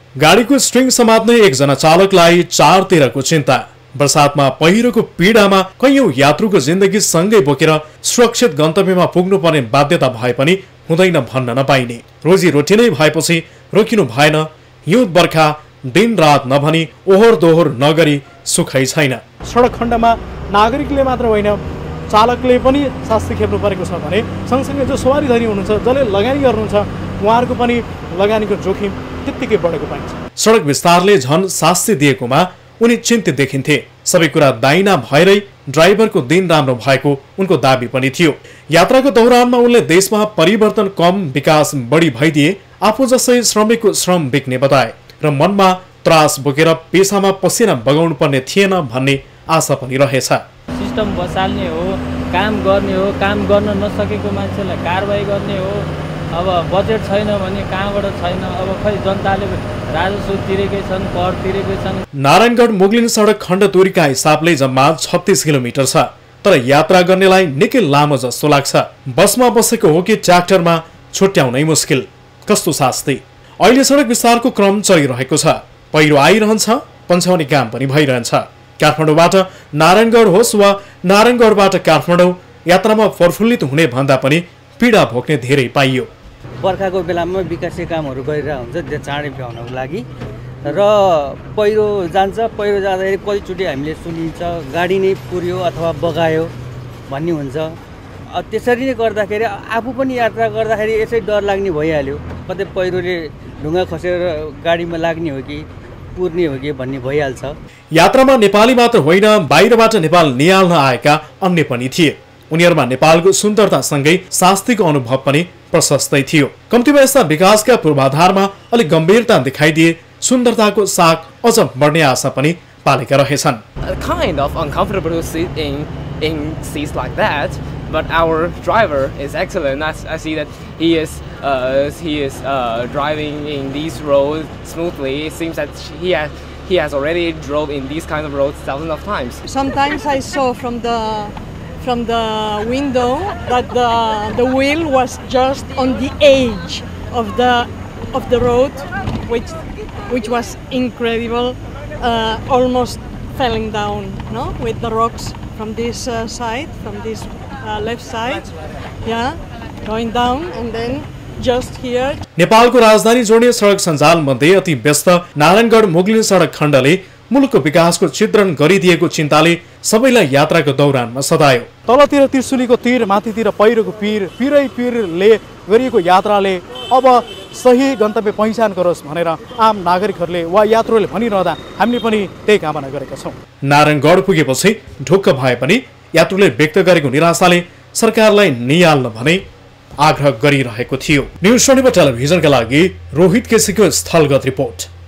गाडीको स्ट्रिङ समात्ने एकजना चालकलाई चारतिरको चिन्ता। बरसातमा पहिरोको पीडामा कैयौं यात्रुको जिन्दगी सँगै बोकेर सुरक्षित गन्तव्यमा पुग्नुपर्ने बाध्यता भए पनि हुँदैन भन्न नपाइने। रोजीरोटी नै भएपछि रोकिनु भएन। हिउँ बर्खा दिन रात नभनी ओहोर दोहोर नगरी सुखै छैन। सडक खण्डमा नागरिकले मात्र होइन चालकले पनि शास्ति खेप्नु परेको छ भने सँगसँगै जो सवारीधनी हुनुहुन्छ जसले लगानी गर्नुहुन्छ उहाँहरूको पनि लगानीको जोखिम त्यत्तिकै बढेको पाइन्छ। सडक विस्तारले झन शास्ति दिएकोमा उनी चिन्तित देखिन्थे। सबै कुरा दाइना भएरै ड्राइभरको दिन राम्रो भएको उनको दाबी पनि थियो। यात्राको दौरानमा उनले देशमा परिवर्तन कम विकास बढी भइदिए आफू जसै श्रमिकको श्रम बिक्ने बताए र मनमा त्रास बोकेर पेसामा पसिना बगाउनु पर्ने थिएन भन्ने आशा पनि रहेछ। सिस्टम बसाल्ने हो, काम गर्ने हो, काम गर्न नसकेको मान्छेलाई कारबाही गर्ने हो। अब बजेट छैन भने कहाँबाट छैन। अब खै जनताले राजस्व तिरेकै छन्, कर तिरेकै छन्। नारायणगढ मुगलिन सडक खण्ड दूरीका हिसाबले जम्मा 36 किलोमिटर छ, तर यात्रा गर्नेलाई निकै लामो जस्तो लाग्छ। बसमा बसेको हो कि ट्र्याक्टरमा छुट्याउनै मुस्किल। कस्तो शास्ति। अहिले सडक विस्तारको क्रम चलिरहेको छ। पहिरो आइरहन्छ, पन्छाउने काम पनि भइरहन्छ। काठमाडौँबाट नारायणगढ होस् वा नारायणगढबाट काठमाडौँ यात्रामा प्रफुल्लित हुने भन्दा पनि पीडा भोग्ने धेरै पाइयो। बर्खाको बेलामा विकासीय कामहरू गरिरहेको हुन्छ त्यो चाँडै भ्याउनको लागि र पहिरो जान्छ। पहिरो जाँदाखेरि कतिचोटि हामीले सुनिन्छ गाडी नै पुर्यो अथवा बगायो भन्ने हुन्छ। त्यसरी नै गर्दाखेरि आफू पनि यात्रा गर्दाखेरि यसै डर लाग्ने भइहाल्यो। कतै पहिरोले ढुङ्गा खसेर गाडीमा लाग्ने हो कि पुर्ने हो कि भन्ने भइहाल्छ। यात्रामा नेपाली मात्र होइन बाहिरबाट नेपाल निहाल्न आएका अन्य पनि थिए। उनीहरूमा नेपालको सुन्दरतासँगै शास्तिको अनुभव पनि प्रशस्तै थियो। कम्तीमा यस्ता विकासका पूर्वाधारमा अलिक गम्भीरता देखाइदिए सुन्दरताको साग अझ बढ्ने आशा पनि पालेका रहेछन्। Kind of uncomfortable to sit in seats like that, but our driver is excellent. I see that he is driving in these roads smoothly. It seems that he has already drove in these kind of roads thousands of times. Sometimes I saw from the window that the wheel was just on the edge of the road, which was incredible, almost falling down, no, with the rocks from this side, from this left side, yeah, going down and then just here. नेपालको राजधानी जोड्ने सडक सञ्जाल मध्ये अति व्यस्त नारायणगढ मुगलिन सडक खण्डले मुलुकको विकासको चित्रण गरिदिएको चिन्ताले सबैलाई यात्राको दौरानमा सतायो। तलतिर त्रिशुलीको तीर, माथितिर पहिरोको पीरले गरिएको यात्राले अब सही गन्तव्य पहिचान गरोस् भनेर आम नागरिकहरूले वा यात्रुले भनिरहँदा हामीले पनि त्यही कामना गरेका छौँ। नारायणगढ पुगेपछि ढुक्क भए पनि यात्रुले व्यक्त गरेको निराशाले सरकारलाई निहाल्न भने आग्रह गरिरहेको थियो। न्युज 24 टेलिभिजनका लागि रोहित केसीको स्थलगत रिपोर्ट।